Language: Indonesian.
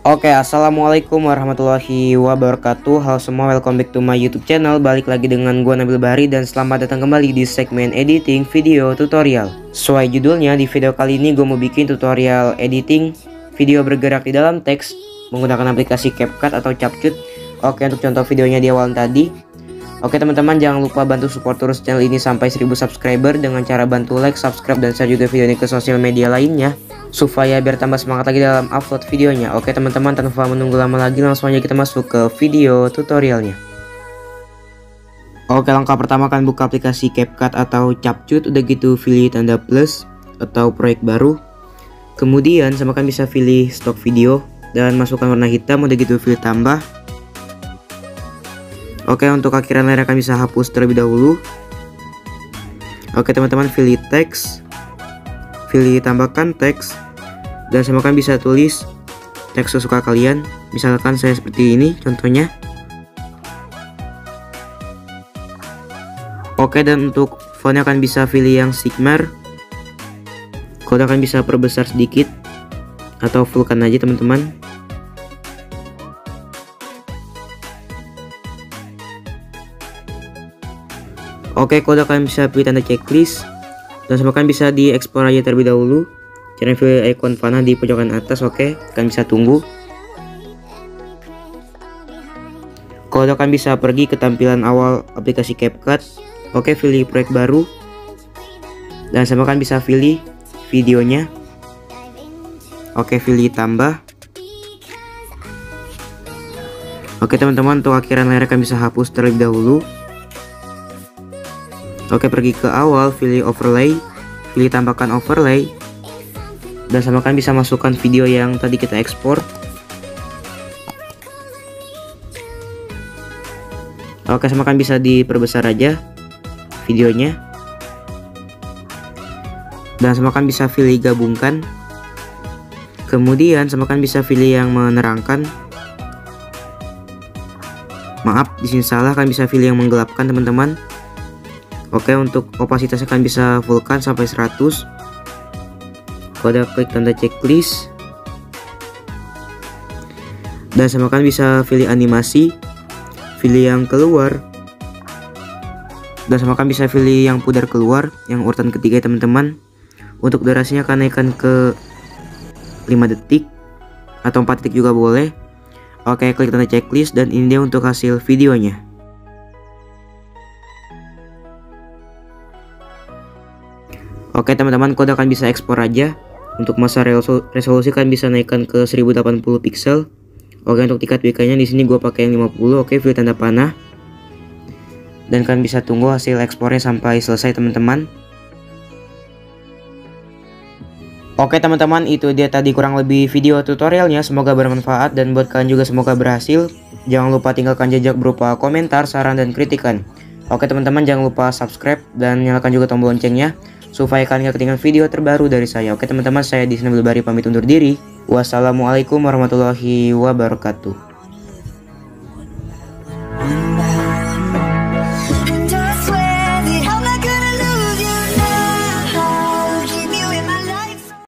Oke, assalamualaikum warahmatullahi wabarakatuh. Halo semua, welcome back to my YouTube channel. Balik lagi dengan gua Nabil Bahari dan selamat datang kembali di segmen editing video tutorial. Sesuai judulnya, di video kali ini gue mau bikin tutorial editing video bergerak di dalam teks menggunakan aplikasi CapCut atau Capcut. Oke, untuk contoh videonya di awal tadi. Oke teman-teman, jangan lupa bantu support terus channel ini sampai 1000 subscriber dengan cara bantu like, subscribe, dan share juga video ini ke sosial media lainnya, supaya biar tambah semangat lagi dalam upload videonya. Oke teman-teman, tanpa menunggu lama lagi langsung aja kita masuk ke video tutorialnya. Oke, langkah pertama akan buka aplikasi CapCut atau Capcut. Udah gitu pilih tanda plus atau proyek baru. Kemudian sama kan bisa pilih stok video dan masukkan warna hitam. Udah gitu pilih tambah. Oke, untuk akhiran layar akan bisa hapus terlebih dahulu. Oke teman-teman, pilih teks, pilih tambahkan teks, dan sama kan bisa tulis teks sesuka kalian. Misalkan saya seperti ini contohnya. Oke, dan untuk fontnya akan bisa pilih yang Sigmar. Kode akan bisa perbesar sedikit atau fullkan aja teman-teman. Oke, kode kalian bisa pilih tanda checklist dan semua kan bisa diekspor aja terlebih dahulu. Caranya pilih icon panah di pojokan atas. Oke, kalian bisa tunggu. Kode kan bisa pergi ke tampilan awal aplikasi CapCut. Oke, pilih proyek baru dan semua kan bisa pilih videonya. Oke, pilih tambah. Oke teman-teman, untuk akhiran layar kan bisa hapus terlebih dahulu. Oke, pergi ke awal, pilih overlay, pilih tambahkan overlay, dan sama kan bisa masukkan video yang tadi kita ekspor. Oke, sama kan bisa diperbesar aja videonya, dan sama kan bisa pilih gabungkan. Kemudian sama kan bisa pilih yang menerangkan. Maaf, di sini salah, kan bisa pilih yang menggelapkan teman-teman. Oke, untuk opasitasnya kan bisa fullkan sampai 100. Kode klik tanda checklist dan sama kan bisa pilih animasi, pilih yang keluar, dan sama kan bisa pilih yang pudar keluar, yang urutan ketiga teman-teman. Untuk durasinya akan naikkan ke 5 detik atau 4 detik juga boleh. Oke, klik tanda checklist dan ini dia untuk hasil videonya. Oke teman-teman, kode akan bisa ekspor aja. Untuk masa resolusi kan bisa naikkan ke 1080 pixel. Oke, untuk tingkat WK-nya di sini gue pakai yang 50. Oke, pilih tanda panah. Dan kalian bisa tunggu hasil ekspornya sampai selesai teman-teman. Oke teman-teman, itu dia tadi kurang lebih video tutorialnya. Semoga bermanfaat dan buat kalian juga semoga berhasil. Jangan lupa tinggalkan jejak berupa komentar, saran, dan kritikan. Oke teman-teman, jangan lupa subscribe dan nyalakan juga tombol loncengnya supaya kalian gak ketinggalan video terbaru dari saya. Oke teman-teman, saya di sini Nabil Bahari pamit undur diri. Wassalamualaikum warahmatullahi wabarakatuh.